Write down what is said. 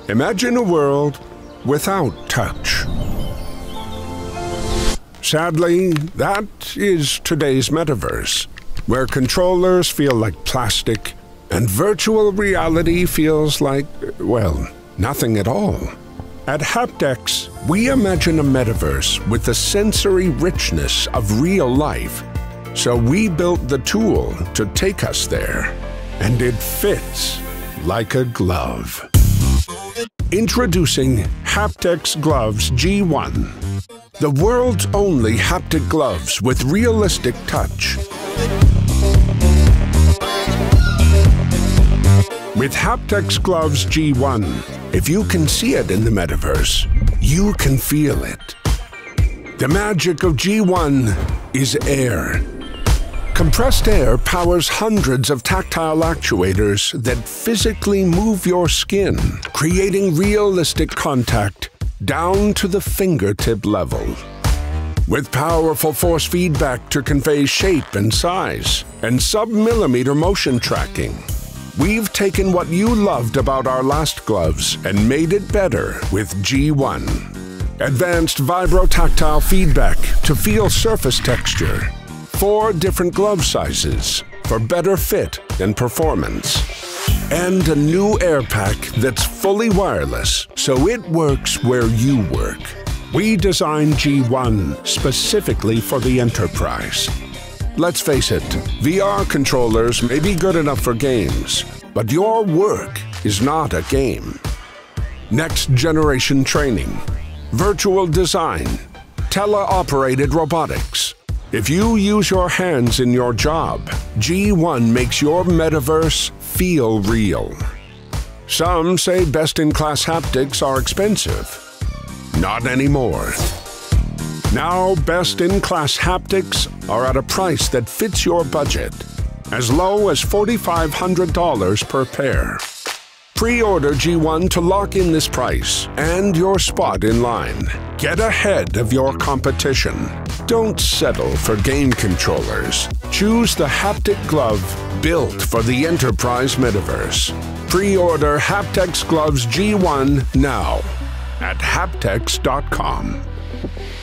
Imagine a world without touch. Sadly, that is today's metaverse, where controllers feel like plastic and virtual reality feels like, well, nothing at all. At HaptX, we imagine a metaverse with the sensory richness of real life. So we built the tool to take us there, and it fits like a glove. Introducing HaptX Gloves G1, the world's only haptic gloves with realistic touch. With HaptX Gloves G1, if you can see it in the metaverse, you can feel it. The magic of G1 is air. Compressed air powers hundreds of tactile actuators that physically move your skin, creating realistic contact down to the fingertip level. With powerful force feedback to convey shape and size, and sub-millimeter motion tracking, we've taken what you loved about our last gloves and made it better with G1. Advanced vibro-tactile feedback to feel surface texture. 4 different glove sizes for better fit and performance. And a new air pack that's fully wireless, so it works where you work. We designed G1 specifically for the enterprise. Let's face it, VR controllers may be good enough for games, but your work is not a game. Next generation training, virtual design, teleoperated robotics. If you use your hands in your job, G1 makes your metaverse feel real. Some say best-in-class haptics are expensive. Not anymore. Now, best-in-class haptics are at a price that fits your budget, as low as $4,500 per pair. Pre-order G1 to lock in this price and your spot in line. Get ahead of your competition. Don't settle for game controllers. Choose the haptic glove built for the enterprise metaverse. Pre-order HaptX Gloves G1 now at HaptX.com.